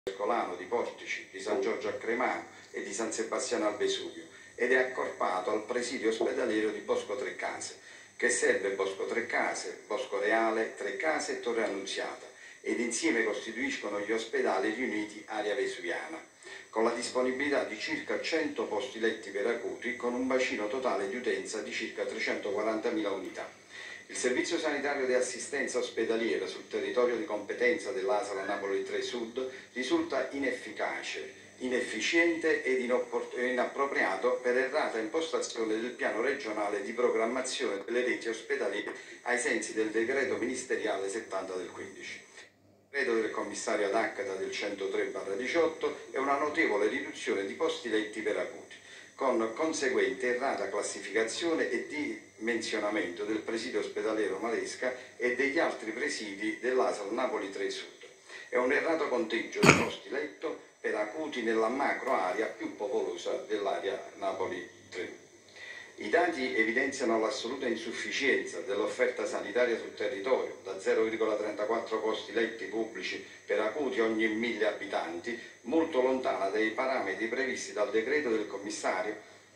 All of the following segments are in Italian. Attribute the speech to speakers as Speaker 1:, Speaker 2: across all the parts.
Speaker 1: Ercolano, di Portici, di San Giorgio a Cremano e di San Sebastiano al Vesuvio ed è accorpato al presidio ospedaliero di Bosco Trecase, che serve Bosco Trecase, Bosco Reale, Trecase e Torre Annunziata ed insieme costituiscono gli ospedali riuniti area vesuviana, con la disponibilità di circa 100 posti letti per acuti con un bacino totale di utenza di circa 340.000 unità. Il servizio sanitario di assistenza ospedaliera sul territorio di competenza dell'ASL Napoli 3 Sud risulta inefficace, inefficiente ed inappropriato per errata impostazione del piano regionale di programmazione delle reti ospedaliere ai sensi del decreto ministeriale 70 del 15. Il decreto del commissario ad acta del 103/18 è una notevole riduzione di posti letti per acuti, con conseguente errata classificazione e dimensionamento del presidio ospedaliero Maresca e degli altri presidi dell'ASL Napoli 3 Sud. È un errato conteggio di posti letto per acuti nella macro area più popolosa dell'area Napoli 3. I dati evidenziano l'assoluta insufficienza dell'offerta sanitaria sul territorio, da 0,34 posti letti pubblici per acuti ogni 1000 abitanti, molto lontana dai parametri previsti dal decreto del commissario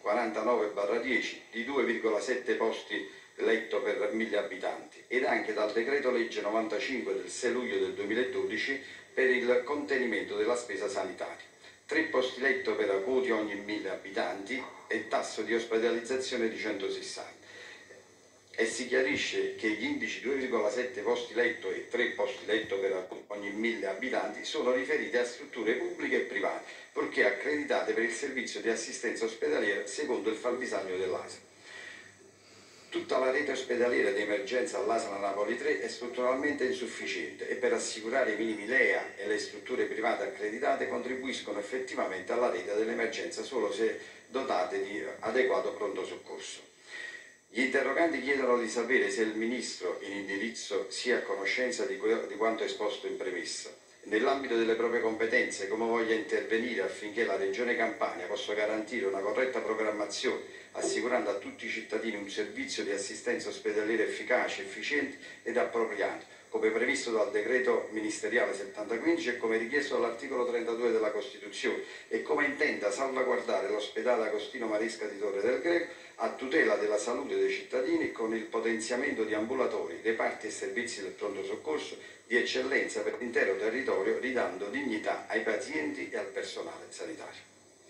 Speaker 1: 49/10 di 2,7 posti letto per 1000 abitanti ed anche dal decreto legge 95 del 6 luglio del 2012 per il contenimento della spesa sanitaria. 3 posti letto per acuti ogni 1000 abitanti e tasso di ospedalizzazione di 160. E si chiarisce che gli indici 2,7 posti letto e 3 posti letto per acuti ogni 1000 abitanti sono riferiti a strutture pubbliche e private, purché accreditate per il servizio di assistenza ospedaliera secondo il fabbisogno dell'ASL. Tutta la rete ospedaliera di emergenza all'ASL Napoli 3 è strutturalmente insufficiente e per assicurare i minimi LEA e le strutture private accreditate contribuiscono effettivamente alla rete dell'emergenza solo se dotate di adeguato pronto soccorso. Gli interroganti chiedono di sapere se il Ministro in indirizzo sia a conoscenza di quanto esposto in premessa, nell'ambito delle proprie competenze come voglia intervenire affinché la Regione Campania possa garantire una corretta programmazione assicurando a tutti i cittadini un servizio di assistenza ospedaliera efficace, efficiente ed appropriato, come previsto dal decreto ministeriale 7015 e come richiesto dall'articolo 32 della Costituzione, e come intenda salvaguardare l'ospedale Agostino Maresca di Torre del Greco a tutela della salute dei cittadini con il potenziamento di ambulatori, reparti e servizi del pronto soccorso di eccellenza per l'intero territorio, ridando dignità ai pazienti e al personale sanitario.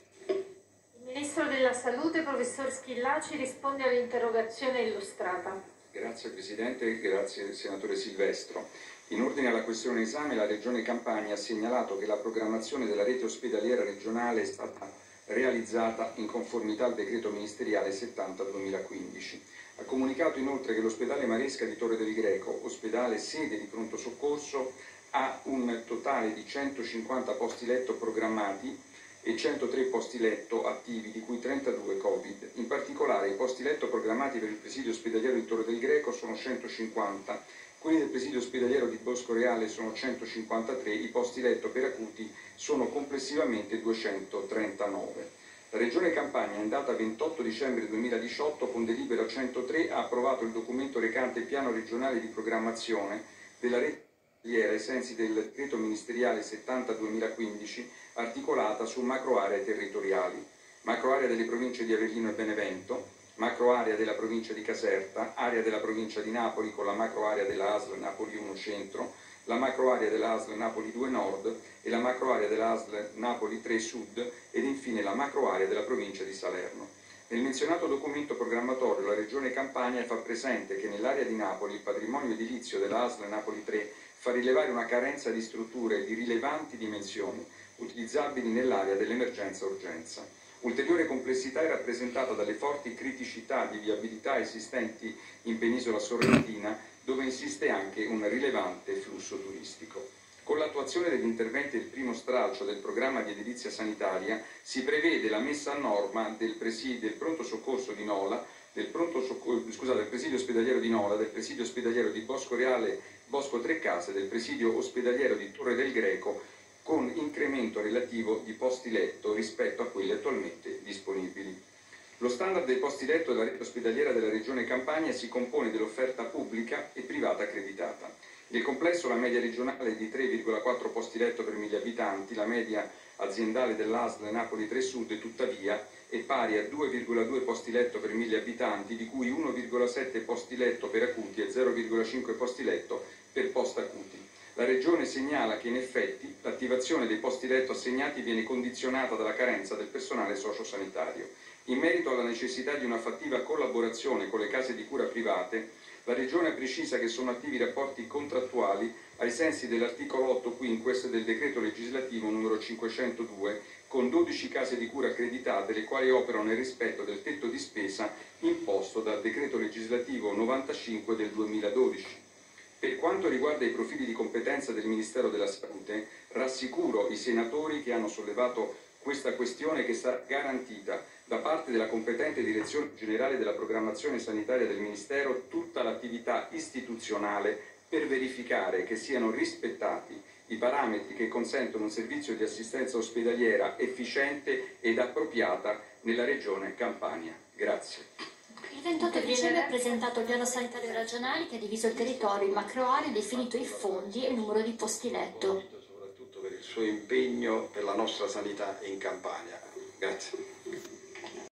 Speaker 2: Il Ministro della Salute, professor Schillaci, risponde all'interrogazione illustrata.
Speaker 3: Grazie Presidente, grazie Senatore Silvestro. In ordine alla questione in esame, la Regione Campania ha segnalato che la programmazione della rete ospedaliera regionale è stata realizzata in conformità al decreto ministeriale 70/2015. Ha comunicato inoltre che l'ospedale Maresca di Torre del Greco, ospedale sede di pronto soccorso, ha un totale di 150 posti letto programmati e 103 posti letto attivi, di cui 32 Covid. In particolare i posti letto programmati per il presidio ospedaliero di Torre del Greco sono 150, quelli del presidio ospedaliero di Bosco Reale sono 153, i posti letto per acuti sono complessivamente 239. La Regione Campania in data 28 dicembre 2018 con delibera 103 ha approvato il documento recante Piano regionale di programmazione della rete ai sensi del decreto ministeriale 70/2015 articolata su macroaree territoriali, macroarea delle province di Avellino e Benevento, macroarea della provincia di Caserta, area della provincia di Napoli con la macroarea della ASL Napoli 1 Centro, la macroarea della ASL Napoli 2 Nord e la macroarea della ASL Napoli 3 Sud ed infine la macroarea della provincia di Salerno. Nel menzionato documento programmatorio la Regione Campania fa presente che nell'area di Napoli il patrimonio edilizio della ASL Napoli 3 fa rilevare una carenza di strutture di rilevanti dimensioni utilizzabili nell'area dell'emergenza-urgenza. Ulteriore complessità è rappresentata dalle forti criticità di viabilità esistenti in penisola sorrentina, dove insiste anche un rilevante flusso turistico. Con l'attuazione degli interventi del primo stralcio del programma di edilizia sanitaria si prevede la messa a norma del pronto soccorso di Nola, del presidio ospedaliero di Nola, del presidio ospedaliero di Bosco Reale, Bosco Trecase, del presidio ospedaliero di Torre del Greco, con incremento relativo di posti letto rispetto a quelli attualmente disponibili. Lo standard dei posti letto della rete ospedaliera della Regione Campania si compone dell'offerta pubblica e privata accreditata. Nel complesso la media regionale è di 3,4 posti letto per 1000 abitanti, la media aziendale dell'ASL Napoli 3 Sud tuttavia è pari a 2,2 posti letto per 1000 abitanti, di cui 1,7 posti letto per acuti e 0,5 posti letto per post-acuti. La Regione segnala che in effetti l'attivazione dei posti letto assegnati viene condizionata dalla carenza del personale sociosanitario. In merito alla necessità di una fattiva collaborazione con le case di cura private, la Regione precisa che sono attivi rapporti contrattuali ai sensi dell'articolo 8 quinques del decreto legislativo numero 502 con 12 case di cura accreditate, le quali operano nel rispetto del tetto di spesa imposto dal decreto legislativo 95 del 2012. Per quanto riguarda i profili di competenza del Ministero della Salute, rassicuro i senatori che hanno sollevato questa questione che sarà garantita da parte della competente Direzione Generale della Programmazione Sanitaria del Ministero tutta l'attività istituzionale per verificare che siano rispettati i parametri che consentono un servizio di assistenza ospedaliera efficiente ed appropriata nella Regione Campania. Grazie.
Speaker 4: Il 28 dicembre ha presentato il piano sanitario regionale che ha diviso il territorio in macroaree, definito i fondi e il numero di posti letto.
Speaker 1: Soprattutto per il suo impegno per la nostra sanità in Campania. Grazie.